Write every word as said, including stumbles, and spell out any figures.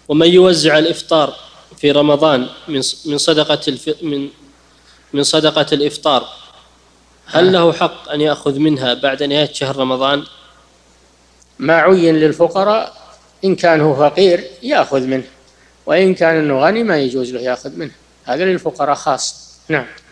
ومن يوزع الإفطار في رمضان من من صدقة الف من من صدقة الإفطار، هل له حق أن يأخذ منها بعد نهاية شهر رمضان؟ ما عين للفقراء، إن كان هو فقير يأخذ منه، وإن كان إنه غني ما يجوز له يأخذ منه، هذا للفقراء خاص. نعم.